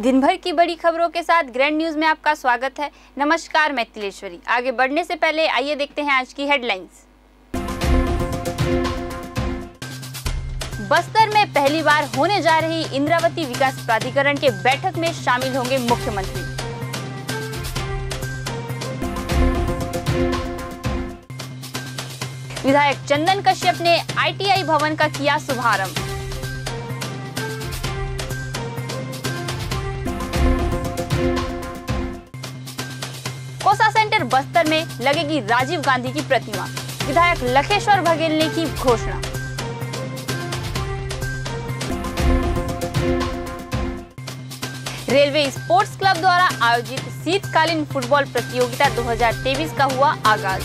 दिन भर की बड़ी खबरों के साथ ग्रैंड न्यूज में आपका स्वागत है। नमस्कार, मैं तिलेश्वरी। आगे बढ़ने से पहले आइए देखते हैं आज की हेडलाइंस। बस्तर में पहली बार होने जा रही इंद्रावती विकास प्राधिकरण के बैठक में शामिल होंगे मुख्यमंत्री। विधायक चंदन कश्यप ने ITI भवन का किया शुभारंभ। कोसा सेंटर बस्तर में लगेगी राजीव गांधी की प्रतिमा, विधायक लखेश्वर बघेल ने की घोषणा। रेलवे स्पोर्ट्स क्लब द्वारा आयोजित शीतकालीन फुटबॉल प्रतियोगिता 2023 का हुआ आगाज।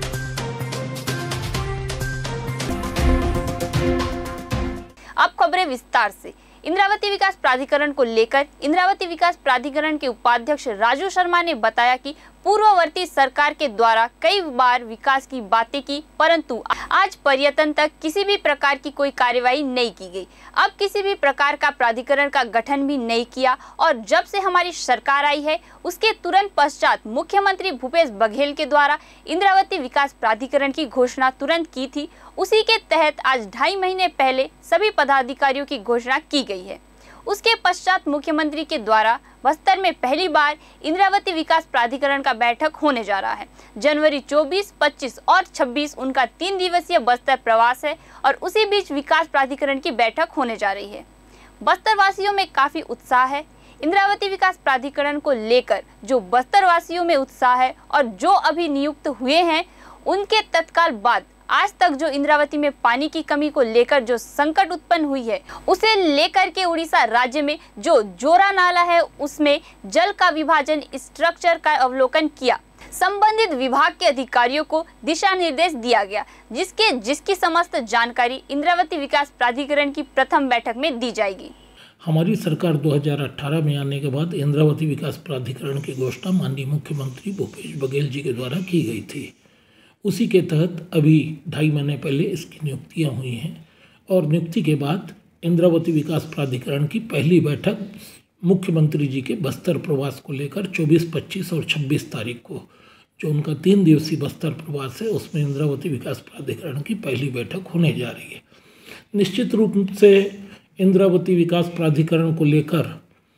अब खबरें विस्तार से। इंद्रावती विकास प्राधिकरण को लेकर इंद्रावती विकास प्राधिकरण के उपाध्यक्ष राजू शर्मा ने बताया कि पूर्ववर्ती सरकार के द्वारा कई बार विकास की बातें की, परंतु आज पर्यटन तक किसी भी प्रकार की कोई कार्यवाही नहीं की गई। अब किसी भी प्रकार का प्राधिकरण का गठन भी नहीं किया और जब से हमारी सरकार आई है उसके तुरंत पश्चात मुख्यमंत्री भूपेश बघेल के द्वारा इंद्रावती विकास प्राधिकरण की घोषणा तुरंत की थी। उसी के तहत आज 2.5 महीने पहले सभी पदाधिकारियों की घोषणा की गई है। उसके पश्चात मुख्यमंत्री के द्वारा बस्तर में पहली बार इंद्रावती विकास प्राधिकरण का बैठक होने जा रहा है। जनवरी 24, 25 और 26 उनका 3 दिवसीय बस्तर प्रवास है और उसी बीच विकास प्राधिकरण की बैठक होने जा रही है। बस्तर वासियों में काफी उत्साह है। इंद्रावती विकास प्राधिकरण को लेकर जो बस्तर वासियों में उत्साह है और जो अभी नियुक्त हुए हैं उनके तत्काल बाद आज तक जो इंद्रावती में पानी की कमी को लेकर जो संकट उत्पन्न हुई है उसे लेकर के उड़ीसा राज्य में जो जोरा नाला है उसमें जल का विभाजन स्ट्रक्चर का अवलोकन किया। संबंधित विभाग के अधिकारियों को दिशा निर्देश दिया गया जिसकी समस्त जानकारी इंद्रावती विकास प्राधिकरण की प्रथम बैठक में दी जाएगी। हमारी सरकार 2018 में आने के बाद इंद्रावती विकास प्राधिकरण की घोषणा माननीय मुख्यमंत्री भूपेश बघेल जी के द्वारा की गई थी। उसी के तहत अभी 2.5 महीने पहले इसकी नियुक्तियां हुई हैं और नियुक्ति के बाद इंद्रावती विकास प्राधिकरण की पहली बैठक मुख्यमंत्री जी के बस्तर प्रवास को लेकर 24, 25 और 26 तारीख को जो उनका 3 दिवसीय बस्तर प्रवास है उसमें इंद्रावती विकास प्राधिकरण की पहली बैठक होने जा रही है। निश्चित रूप से इंद्रावती विकास प्राधिकरण को लेकर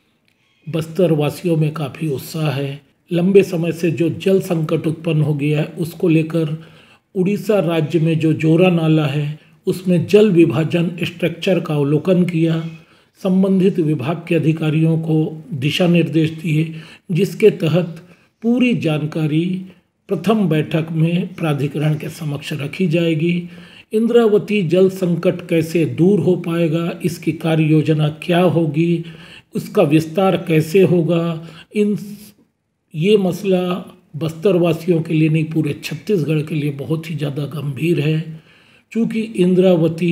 बस्तर वासियों में काफ़ी उत्साह है। लंबे समय से जो जल संकट उत्पन्न हो गया है उसको लेकर उड़ीसा राज्य में जो जोरा नाला है उसमें जल विभाजन स्ट्रक्चर का अवलोकन किया। संबंधित विभाग के अधिकारियों को दिशा निर्देश दिए जिसके तहत पूरी जानकारी प्रथम बैठक में प्राधिकरण के समक्ष रखी जाएगी। इंद्रावती जल संकट कैसे दूर हो पाएगा, इसकी कार्य योजना क्या होगी, उसका विस्तार कैसे होगा, ये मसला बस्तर वासियों के लिए नहीं पूरे छत्तीसगढ़ के लिए बहुत ही ज़्यादा गंभीर है। चूँकि इंद्रावती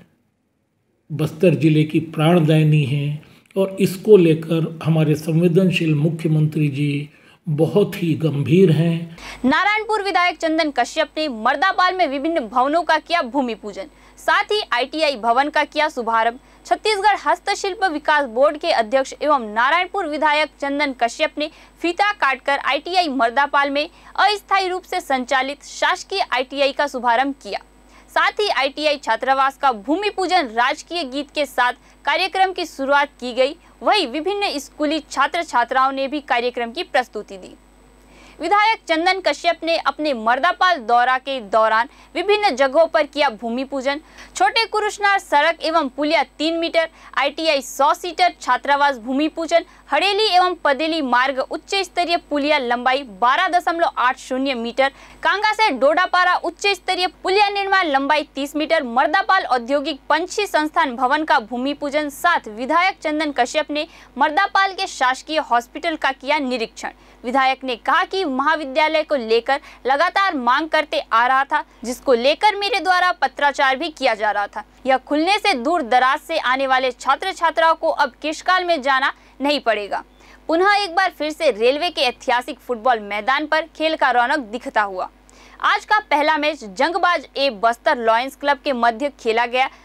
बस्तर जिले की प्राणदायिनी है और इसको लेकर हमारे संवेदनशील मुख्यमंत्री जी बहुत ही गंभीर हैं। नारायणपुर विधायक चंदन कश्यप ने मर्दापाल में विभिन्न भवनों का किया भूमि पूजन, साथ ही ITI भवन का किया शुभारंभ। छत्तीसगढ़ हस्तशिल्प विकास बोर्ड के अध्यक्ष एवं नारायणपुर विधायक चंदन कश्यप ने फीता काटकर ITI मर्दापाल में अस्थायी रूप से संचालित शासकीय ITI का शुभारंभ किया। साथ ही ITI छात्रावास का भूमि पूजन राजकीय गीत के साथ कार्यक्रम की शुरुआत की गई। वहीं विभिन्न स्कूली छात्र छात्राओं ने भी कार्यक्रम की प्रस्तुति दी। विधायक चंदन कश्यप ने अपने मर्दापाल दौरा के दौरान विभिन्न जगहों पर किया भूमि पूजन। छोटे कुरुशनार सड़क एवं पुलिया 3 मीटर, ITI 100 सीटर छात्रावास भूमि पूजन, हड़ेली एवं पदेली मार्ग उच्च स्तरीय पुलिया लंबाई 12.80 मीटर, कांगा से डोडापारा उच्च स्तरीय पुलिया निर्माण लंबाई 30 मीटर, मर्दापाल औद्योगिक पंछी संस्थान भवन का भूमि पूजन। साथ विधायक चंदन कश्यप ने मर्दापाल के शासकीय हॉस्पिटल का किया निरीक्षण। विधायक ने कहा कि महाविद्यालय को लेकर लगातार मांग करते आ रहा था, जिसको लेकर मेरे द्वारा पत्राचार भी किया जा रहा था। यह खुलने से दूर दराज से आने वाले छात्र छात्राओं को अब किशकाल में जाना नहीं पड़ेगा। पुनः एक बार फिर से रेलवे के ऐतिहासिक फुटबॉल मैदान पर खेल का रौनक दिखता हुआ। आज का पहला मैच जंगबाज ए बस्तर लॉयंस क्लब के मध्य खेला गया,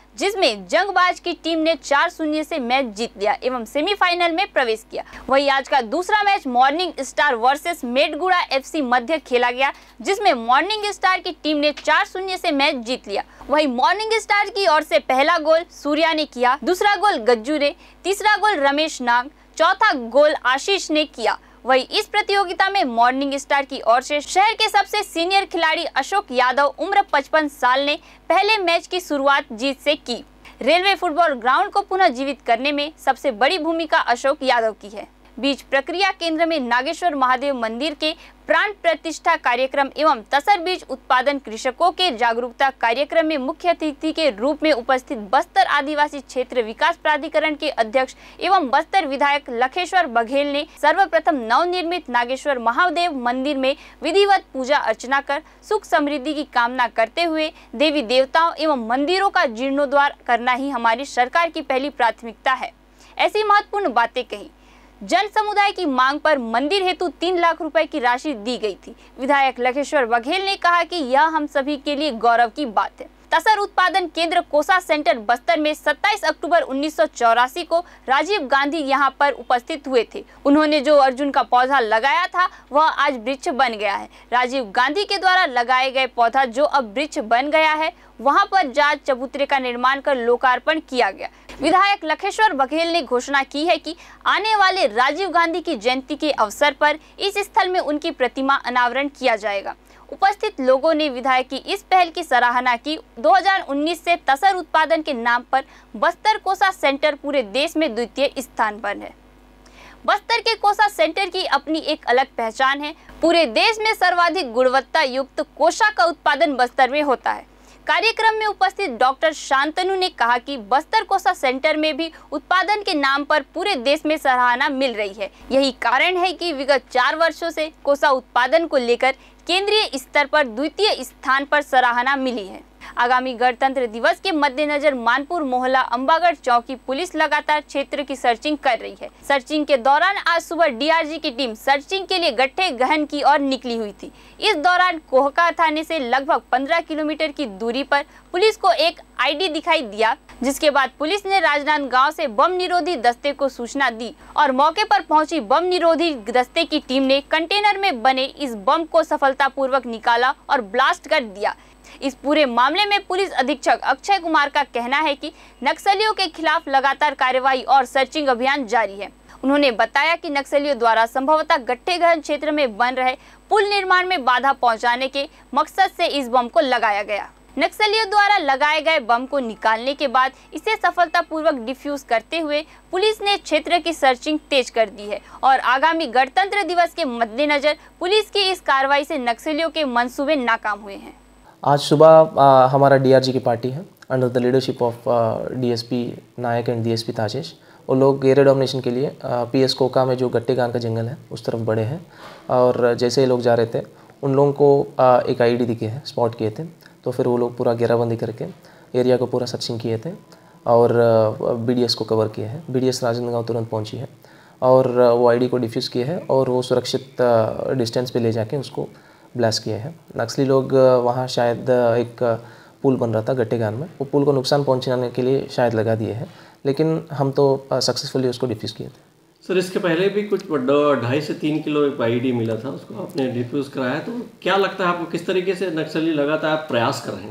जिसमें जंगबाज की टीम ने 4-0 से मैच जीत लिया एवं सेमीफाइनल में प्रवेश किया। वहीं आज का दूसरा match morning star versus Medguda FC मध्य खेला गया, जिसमें मॉर्निंग स्टार की टीम ने 4-0 से मैच जीत लिया। वहीं मॉर्निंग स्टार की ओर से पहला गोल सूर्या ने किया, दूसरा गोल गज्जू ने, तीसरा गोल रमेश नाग, चौथा गोल आशीष ने किया। वहीं इस प्रतियोगिता में मॉर्निंग स्टार की ओर से शहर के सबसे सीनियर खिलाड़ी अशोक यादव उम्र 55 साल ने पहले मैच की शुरुआत जीत से की। रेलवे फुटबॉल ग्राउंड को पुनः जीवित करने में सबसे बड़ी भूमिका अशोक यादव की है। बीज प्रक्रिया केंद्र में नागेश्वर महादेव मंदिर के प्राण प्रतिष्ठा कार्यक्रम एवं तसर बीज उत्पादन कृषकों के जागरूकता कार्यक्रम में मुख्य अतिथि के रूप में उपस्थित बस्तर आदिवासी क्षेत्र विकास प्राधिकरण के अध्यक्ष एवं बस्तर विधायक लखेश्वर बघेल ने सर्वप्रथम नवनिर्मित नागेश्वर महादेव मंदिर में विधिवत पूजा अर्चना कर सुख समृद्धि की कामना करते हुए देवी देवताओं एवं मंदिरों का जीर्णोद्धार करना ही हमारी सरकार की पहली प्राथमिकता है। ऐसी महत्वपूर्ण बातें कही। जन समुदाय की मांग पर मंदिर हेतु 3 लाख रुपए की राशि दी गई थी। विधायक लखेश्वर बघेल ने कहा कि यह हम सभी के लिए गौरव की बात है। तसर उत्पादन केंद्र कोसा सेंटर बस्तर में 27 अक्टूबर 1984 को राजीव गांधी यहां पर उपस्थित हुए थे। उन्होंने जो अर्जुन का पौधा लगाया था वह आज वृक्ष बन गया है। राजीव गांधी के द्वारा लगाए गए पौधा जो अब वृक्ष बन गया है, वहां पर जाट चबूतरे का निर्माण कर लोकार्पण किया गया। विधायक लखेश्वर बघेल ने घोषणा की है कि आने वाले राजीव गांधी की जयंती के अवसर पर इस स्थल में उनकी प्रतिमा अनावरण किया जाएगा। उपस्थित लोगों ने विधायक की इस पहल की सराहना की। 2019 से तसर उत्पादन के नाम पर बस्तर कोसा सेंटर पूरे देश में द्वितीय स्थान पर है। बस्तर के कोसा सेंटर की अपनी एक अलग पहचान है। पूरे देश में सर्वाधिक गुणवत्ता युक्त कोसा का उत्पादन बस्तर में होता है। कार्यक्रम में उपस्थित डॉक्टर शांतनु ने कहा कि बस्तर कोसा सेंटर में भी उत्पादन के नाम पर पूरे देश में सराहना मिल रही है। यही कारण है कि विगत 4 वर्षों से कोसा उत्पादन को लेकर केंद्रीय स्तर पर द्वितीय स्थान पर सराहना मिली है। आगामी गणतंत्र दिवस के मद्देनजर मानपुर मोहल्ला अंबागढ़ चौकी पुलिस लगातार क्षेत्र की सर्चिंग कर रही है। सर्चिंग के दौरान आज सुबह डीआरजी की टीम सर्चिंग के लिए गट्ठे गहन की ओर निकली हुई थी। इस दौरान कोहका थाने से लगभग 15 किलोमीटर की दूरी पर पुलिस को एक आईडी दिखाई दिया, जिसके बाद पुलिस ने राजनांदगांव से बम निरोधी दस्ते को सूचना दी और मौके पर पहुंची बम निरोधी दस्ते की टीम ने कंटेनर में बने इस बम को सफलतापूर्वक निकाला और ब्लास्ट कर दिया। इस पूरे मामले में पुलिस अधीक्षक अक्षय कुमार का कहना है कि नक्सलियों के खिलाफ लगातार कार्रवाई और सर्चिंग अभियान जारी है। उन्होंने बताया कि नक्सलियों द्वारा संभवतः गट्ठेगहन क्षेत्र में बन रहे पुल निर्माण में बाधा पहुंचाने के मकसद से इस बम को लगाया गया। नक्सलियों द्वारा लगाए गए बम को निकालने के बाद इसे सफलतापूर्वक डिफ्यूज करते हुए पुलिस ने क्षेत्र की सर्चिंग तेज कर दी है और आगामी गणतंत्र दिवस के मद्देनजर पुलिस की इस कार्रवाई से नक्सलियों के मंसूबे नाकाम हुए हैं। आज सुबह हमारा डीआरजी की पार्टी है under the leadership of DSP Nayak and DSP Tajesh. वो लोग एरिया डोमिनेशन के लिए पीएस कोका में जो गट्टेगान का जंगल है उस तरफ बढ़े हैं और जैसे ये लोग जा रहे थे उन लोगों को एक आईडी दिखे है, स्पॉट किए थे। तो फिर वो लोग पूरा घेराबंदी करके एरिया को पूरा सर्चिंग किए थे और बीडीएस को कवर किए हैं। बीडीएस राजनांदगांव तुरंत पहुंची है और वो आईडी को डिफ्यूज़ किए हैं और वो सुरक्षित डिस्टेंस पे ले जाके उसको ब्लास्ट किए हैं। नक्सली लोग वहाँ शायद एक पुल बन रहा था गट्टेगान में, वो पुल को नुकसान पहुंचाने के लिए शायद लगा दिए हैं, लेकिन हम तो सक्सेसफुली उसको डिफ्यूज़ किए थे। सर, इसके पहले भी कुछ 2.5 से 3 किलो एक आईडी मिला था, उसको आपने डिफ्यूज़ कराया, तो क्या लगता है आपको किस तरीके से नक्सली लगातार प्रयास कर रहे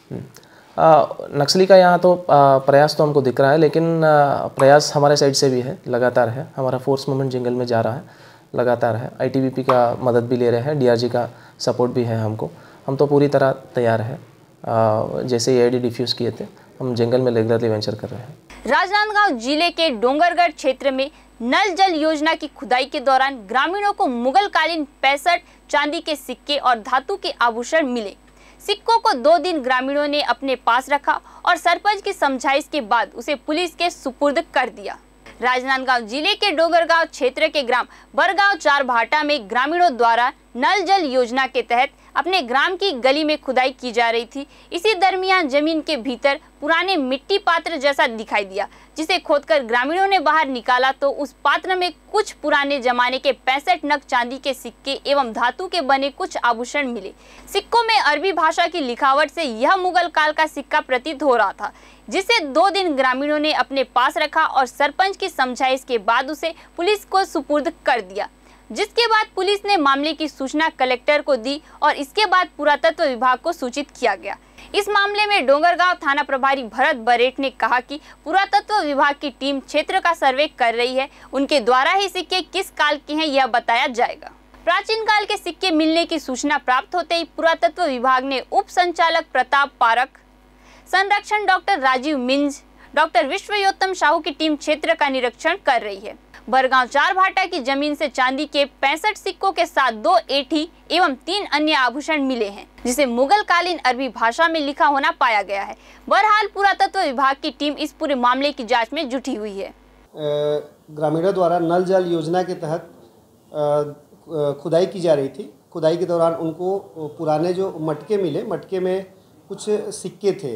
हैं? नक्सली का यहाँ तो प्रयास तो हमको दिख रहा है, लेकिन प्रयास हमारे साइड से भी है, लगातार है। हमारा फोर्स मूवमेंट जंगल में जा रहा है, लगातार है। आईटीबीपी का मदद भी ले रहे हैं, डीआरजी का सपोर्ट भी है हमको। हम तो पूरी तरह तैयार है। जैसे ये आईडी डिफ्यूज़ किए थे, हम जंगल में रेगुलरली वेंचर कर रहे हैं। राजनांदगांव जिले के डोंगरगढ़ क्षेत्र में नल जल योजना की खुदाई के दौरान ग्रामीणों को मुगलकालीन 65 चांदी के सिक्के और धातु के आभूषण मिले। सिक्कों को 2 दिन ग्रामीणों ने अपने पास रखा और सरपंच की समझाइश के बाद उसे पुलिस के सुपुर्द कर दिया। राजनांदगांव जिले के डोंगरगांव क्षेत्र के ग्राम बरगांव 4 भाटा में ग्रामीणों द्वारा नल जल योजना के तहत अपने ग्राम की गली में खुदाई की जा रही थी। इसी दरमियान जमीन के भीतर पुराने मिट्टी पात्र जैसा दिखाई दिया, जिसे खोदकर ग्रामीणों ने बाहर निकाला तो उस पात्र में कुछ पुराने जमाने के 65 नग चांदी के सिक्के एवं धातु के बने कुछ आभूषण मिले। सिक्कों में अरबी भाषा की लिखावट से यह मुगल काल का सिक्का प्रतीत हो रहा था, जिसे 2 दिन ग्रामीणों ने अपने पास रखा और सरपंच की समझाइश के बाद उसे पुलिस को सुपुर्द कर दिया, जिसके बाद पुलिस ने मामले की सूचना कलेक्टर को दी और इसके बाद पुरातत्व विभाग को सूचित किया गया। इस मामले में डोंगरगांव थाना प्रभारी भरत बरेट ने कहा कि पुरातत्व विभाग की टीम क्षेत्र का सर्वे कर रही है, उनके द्वारा ही सिक्के किस काल के हैं यह बताया जाएगा। प्राचीन काल के सिक्के मिलने की सूचना प्राप्त होते ही पुरातत्व विभाग ने उप संचालक प्रताप पारक, संरक्षण डॉक्टर राजीव मिंज, डॉक्टर विश्वयोत्तम साहू की टीम क्षेत्र का निरीक्षण कर रही है। बरगांव 4 भाटा की जमीन से चांदी के 65 सिक्कों के साथ 2 एठी एवं 3 अन्य आभूषण मिले हैं, जिसे मुगल कालीन अरबी भाषा में लिखा होना पाया गया है। बहरहाल पुरातत्व विभाग की टीम इस पूरे मामले की जांच में जुटी हुई है। ग्रामीणों द्वारा नल जल योजना के तहत खुदाई की जा रही थी। खुदाई के दौरान उनको पुराने जो मटके मिले, मटके में कुछ सिक्के थे,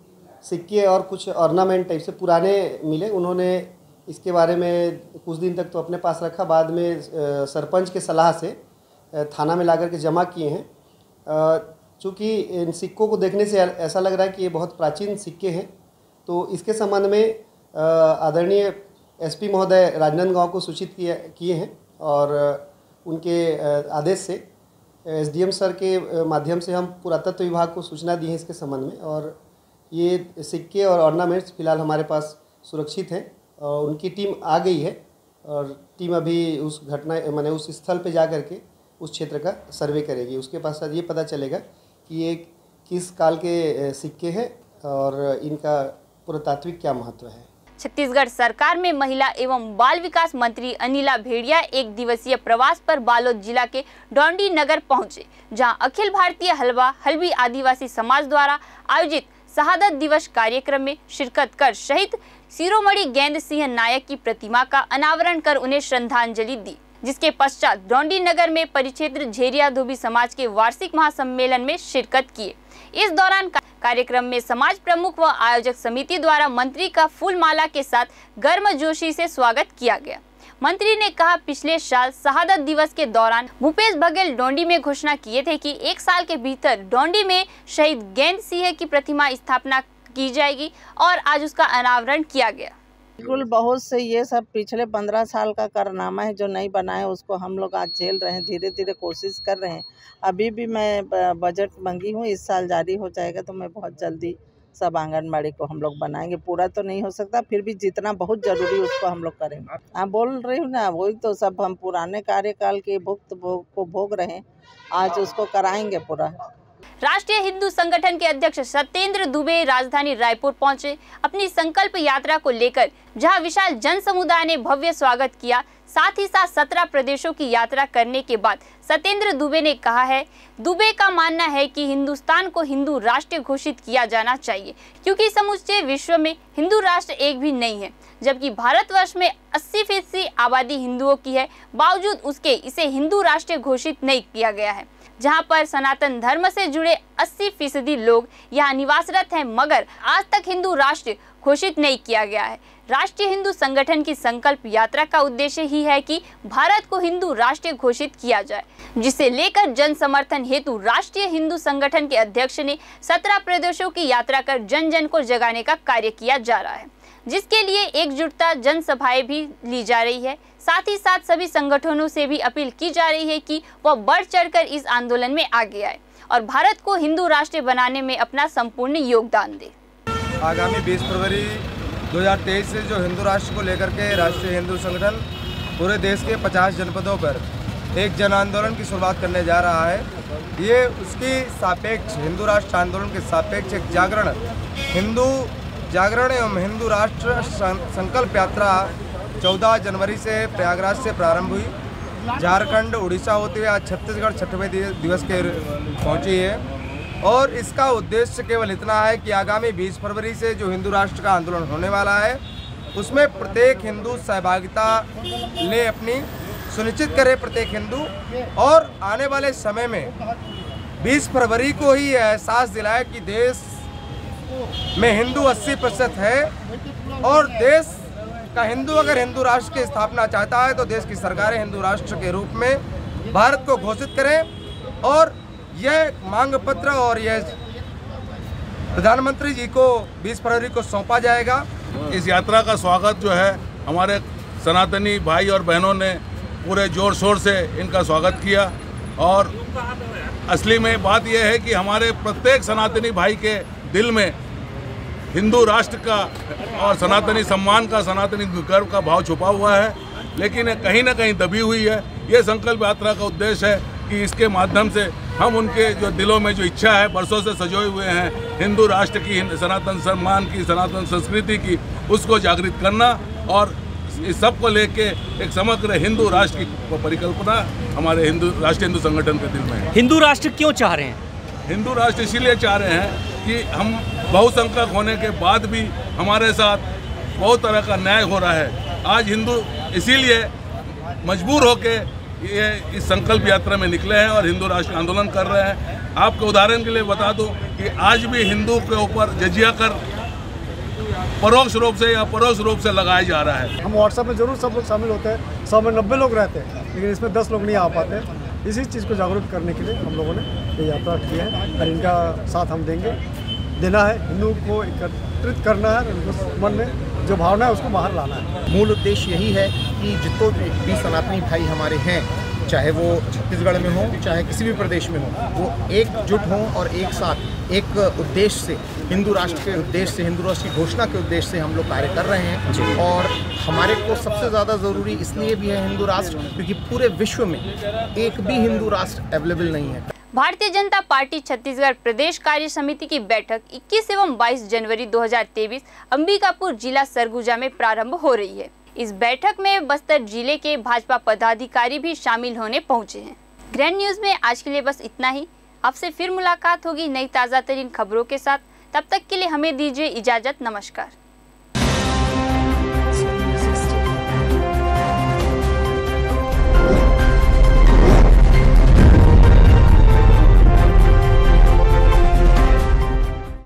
सिक्के और कुछ ऑर्नामेंट टाइप से पुराने मिले। उन्होंने इसके बारे में कुछ दिन तक तो अपने पास रखा, बाद में सरपंच के सलाह से थाना में लाकर के जमा किए हैं। चूँकि इन सिक्कों को देखने से ऐसा लग रहा है कि ये बहुत प्राचीन सिक्के हैं, तो इसके संबंध में आदरणीय एसपी महोदय राजनांदगांव को सूचित किए हैं और उनके आदेश से एसडीएम सर के माध्यम से हम पुरातत्व विभाग को सूचना दी है इसके संबंध में। और ये सिक्के और ऑर्नामेंट्स फिलहाल हमारे पास सुरक्षित हैं और उनकी टीम आ गई है और टीम अभी उस घटना माने उस स्थल पे जा कर के उस क्षेत्र का सर्वे करेगी। उसके पास ये पता चलेगा कि ये किस काल के सिक्के हैं और इनका पुरातात्विक क्या महत्व है। छत्तीसगढ़ सरकार में महिला एवं बाल विकास मंत्री अनिला भेड़िया 1 दिवसीय प्रवास पर बालोद जिला के डोंडी नगर पहुंचे, जहां अखिल भारतीय हल्बी आदिवासी समाज द्वारा आयोजित शहादत दिवस कार्यक्रम में शिरकत कर शहीद शिरोमणि गेंद सिंह नायक की प्रतिमा का अनावरण कर उन्हें श्रद्धांजलि दी, जिसके पश्चात डोंडी नगर में परिक्षेत्र झेरिया धोबी समाज के वार्षिक महासम्मेलन में शिरकत किए। इस दौरान कार्यक्रम में समाज प्रमुख व आयोजक समिति द्वारा मंत्री का फूल माला के साथ गर्मजोशी से स्वागत किया गया। मंत्री ने कहा, पिछले साल शहादत दिवस के दौरान भूपेश बघेल डोंडी में घोषणा किए थे कि 1 साल के भीतर डोंडी में शहीद गेंद सिंह की प्रतिमा स्थापना की जाएगी और आज उसका अनावरण किया गया। बिल्कुल, बहुत से ये सब पिछले 15 साल का कारनामा है जो नहीं बनाए, उसको हम लोग आज झेल रहे हैं, धीरे धीरे कोशिश कर रहे हैं। अभी भी मैं बजट मांगी हूँ, इस साल जारी हो जाएगा तो मैं बहुत जल्दी सब आंगनबाड़ी को हम लोग बनाएंगे। पूरा तो नहीं हो सकता, फिर भी जितना बहुत जरूरी उसको हम लोग करेंगे। हाँ, बोल रही हूँ ना, वही तो सब हम पुराने कार्यकाल के भोग रहे हैं, आज उसको कराएंगे पूरा। राष्ट्रीय हिंदू संगठन के अध्यक्ष सत्येंद्र दुबे राजधानी रायपुर पहुंचे। अपनी संकल्प यात्रा को लेकर जहां विशाल जन समुदाय ने भव्य स्वागत किया, साथ ही साथ 17 प्रदेशों की यात्रा करने के बाद सत्येंद्र दुबे ने कहा है, दुबे का मानना है कि हिंदुस्तान को हिंदू राष्ट्र घोषित किया जाना चाहिए, क्योंकि समूचे विश्व में हिंदू राष्ट्र एक भी नहीं है, जबकि भारतवर्ष में 80% आबादी हिंदुओं की है, बावजूद उसके इसे हिंदू राष्ट्र घोषित नहीं किया गया है। जहां पर सनातन धर्म से जुड़े 80% लोग यहाँ निवासरत हैं, मगर आज तक हिंदू राष्ट्र घोषित नहीं किया गया है। राष्ट्रीय हिंदू संगठन की संकल्प यात्रा का उद्देश्य ही है कि भारत को हिंदू राष्ट्र घोषित किया जाए, जिसे लेकर जन समर्थन हेतु राष्ट्रीय हिंदू संगठन के अध्यक्ष ने 17 प्रदेशों की यात्रा कर जन जन को जगाने का कार्य किया जा रहा है, जिसके लिए एकजुटता जनसभाएं भी ली जा रही है। साथ ही साथ सभी संगठनों से भी अपील की जा रही है कि वह बढ़ चढ़कर इस आंदोलन में आगे आए और भारत को हिंदू राष्ट्र बनाने में अपना संपूर्ण योगदान दे। आगामी 20 फरवरी 2023 से जो हिंदू राष्ट्र को लेकर के राष्ट्रीय हिंदू संगठन पूरे देश के 50 जनपदों पर एक जन आंदोलन की शुरुआत करने जा रहा है। ये उसकी सापेक्ष हिंदू राष्ट्र आंदोलन के सापेक्ष एक हिंदू जागरण एवं हिंदू राष्ट्र संकल्प यात्रा 14 जनवरी से प्रयागराज से प्रारंभ हुई, झारखंड उड़ीसा होते हुए आज छत्तीसगढ़ 6वें दिवस के पहुंची है। और इसका उद्देश्य केवल इतना है कि आगामी 20 फरवरी से जो हिंदू राष्ट्र का आंदोलन होने वाला है, उसमें प्रत्येक हिंदू सहभागिता ले अपनी सुनिश्चित करे प्रत्येक हिंदू, और आने वाले समय में 20 फरवरी को ही एहसास दिलाए कि देश में हिंदू 80% है, और देश का हिंदू अगर हिंदू राष्ट्र की स्थापना चाहता है तो देश की सरकारें हिंदू राष्ट्र के रूप में भारत को घोषित करें, और यह मांग पत्र और यह प्रधानमंत्री जी को 20 फरवरी को सौंपा जाएगा। इस यात्रा का स्वागत जो है हमारे सनातनी भाई और बहनों ने पूरे जोर शोर से इनका स्वागत किया, और असली में बात यह है कि हमारे प्रत्येक सनातनी भाई के दिल में हिंदू राष्ट्र का और सनातनी सम्मान का, सनातनी गर्व का भाव छुपा हुआ है, लेकिन कहीं ना कहीं दबी हुई है। ये संकल्प यात्रा का उद्देश्य है कि इसके माध्यम से हम उनके जो दिलों में जो इच्छा है, बरसों से सजोए हुए हैं हिंदू राष्ट्र की, सनातन सम्मान की, सनातन संस्कृति की, उसको जागृत करना, और इस सब को लेके एक समग्र हिंदू राष्ट्र की परिकल्पना हमारे राष्ट्रीय हिंदू संगठन के दिल में है। हिंदू राष्ट्र क्यों चाह रहे हैं? हिंदू राष्ट्र इसीलिए चाह रहे हैं कि हम बहुसंख्यक होने के बाद भी हमारे साथ बहुत तरह का न्याय हो रहा है। आज हिंदू इसीलिए मजबूर होके ये इस संकल्प यात्रा में निकले हैं और हिंदू राष्ट्र आंदोलन कर रहे हैं। आपको उदाहरण के लिए बता दूं कि आज भी हिंदू के ऊपर जजिया कर परोक्ष रूप से या परोक्ष रूप से लगाया जा रहा है। हम व्हाट्सएप में जरूर सब लोग शामिल होते हैं, 100 में 90 लोग रहते हैं, लेकिन इसमें 10 लोग नहीं आ पाते। इसी चीज़ को जागरूक करने के लिए हम लोगों ने ये यात्रा की है, और इनका साथ हम देना है। हिंदू को एकत्रित करना है, उनको मन में जो भावना है उसको बाहर लाना है। मूल उद्देश्य यही है कि जितने भी सनातनी भाई हमारे हैं, चाहे वो छत्तीसगढ़ में हो, चाहे किसी भी प्रदेश में हो, वो एकजुट हों और एक साथ एक उद्देश्य से, हिंदू राष्ट्र के उद्देश्य से, हिंदू राष्ट्र की घोषणा के उद्देश्य से हम लोग कार्य कर रहे हैं। और हमारे को सबसे ज़्यादा ज़रूरी इसलिए भी है हिंदू राष्ट्र, क्योंकि पूरे विश्व में एक भी हिंदू राष्ट्र अवेलेबल नहीं है। भारतीय जनता पार्टी छत्तीसगढ़ प्रदेश कार्य समिति की बैठक 21 एवं 22 जनवरी 2023 अंबिकापुर जिला सरगुजा में प्रारंभ हो रही है। इस बैठक में बस्तर जिले के भाजपा पदाधिकारी भी शामिल होने पहुंचे हैं। ग्रैंड न्यूज में आज के लिए बस इतना ही। आपसे फिर मुलाकात होगी नई ताज़ा तरीन खबरों के साथ। तब तक के लिए हमें दीजिए इजाजत। नमस्कार।